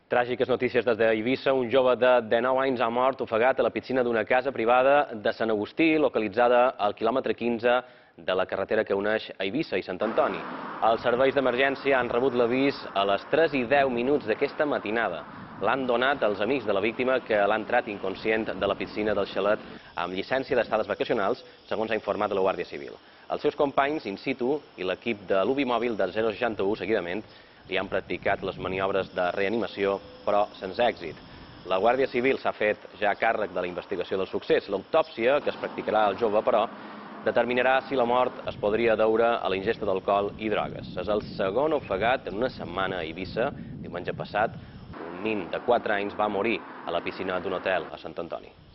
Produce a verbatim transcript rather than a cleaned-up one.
Tràgiques notícies des d'Eivissa. Un jove de dinou anys ha mort ofegat a la piscina d'una casa privada de Sant Agustí, localitzada al quilòmetre quinze de la carretera que uneix Eivissa i Sant Antoni. Els serveis d'emergència han rebut l'avís a les tres i deu minuts d'aquesta matinada. L'han donat als amics de la víctima, que l'ha entrat inconscient de la piscina del xalet amb llicència d'estades vacacionals, segons ha informat la Guàrdia Civil. Els seus companys in situ i l'equip de l'U B I mòbil del zero seixanta u seguidament li han practicat les maniobres de reanimació, però sense èxit. La Guàrdia Civil s'ha fet ja càrrec de la investigació del succés. L'autòpsia que es practicarà al jove, però, determinarà si la mort es podria deure a la ingesta d'alcohol i drogues. És el segon ofegat en una setmana a Eivissa. Diumenge passat, un nin de quatre anys va morir a la piscina d'un hotel a Sant Antoni.